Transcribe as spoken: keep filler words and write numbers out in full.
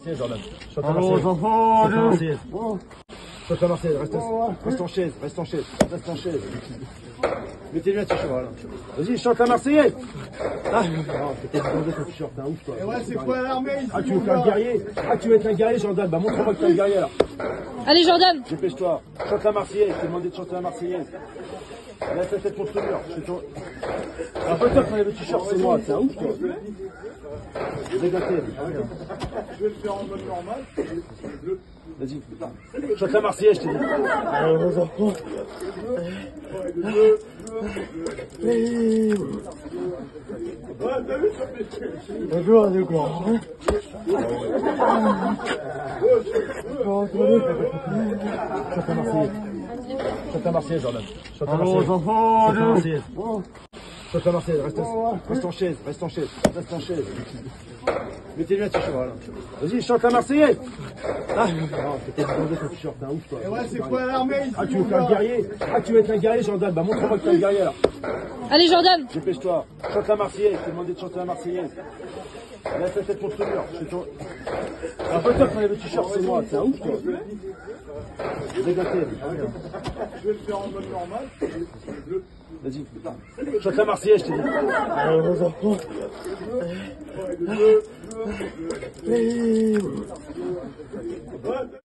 Marseillaise, Jordan. Chante la Allons, Marseillaise. enfants, Chante la allez. Marseillaise. Oh. Chante la Marseillaise, reste, reste en chaise, reste en chaise, reste en chaise. Mettez-lui un t-shirt, voilà. Vas-y, chante la Marseillaise. Ah, non, t'es demandé ton t-shirt, t'es un ouf, toi. Et ouais, c'est quoi l'armée ici? Ah, tu veux être un guerrier? Ah, tu veux être un guerrier, Jordan? Bah, montre-moi que t'es un guerrier, alors. Allez Jordan. Dépêche-toi. Chante la Marseillaise, t'es demandé de chanter la Marseillaise. Là, ta tête contre le mur. Je ton... Après, toi, quand il y a le t-shirt, c'est moi, t'es un ouf, toi. Dégoté. Je vais le faire en mode normal. Vas-y. Chante la Marseillaise, je t'ai dit. Allons, enfants. Bonjour, c'est quoi? Chante la Marseillaise. Chante la Marseillaise, Jordan. Chante la Allons, Marseillaise. enfants, Chante la allez. Marseillaise. Chante la Marseillaise, reste, reste en chaise, reste en chaise, reste en chaise. Mettez-lui un t-shirt, voilà. Vas-y, chante la Marseillaise. Ah, non, t'es demandé ton t-shirt, t'es un ouf, toi. Et ouais, c'est quoi l'armée ici? Ah, tu veux être un guerrier? Ah, tu veux être un guerrier, Jordan? Bah, montre-moi que t'es un guerrier, alors. Allez Jordan. Dépêche-toi. Chante la Marseillaise, t'es demandé de chanter la Marseillaise. Là, ta tête contre le mur. Je ton... Après, toi, quand il y a le t-shirt, c'est moi, t'es un ouf, toi. Dégoté. Je vais le faire en mode normal. Vas-y. Chante la Marseillaise, je t'ai dit. Allons, enfants. Ouais,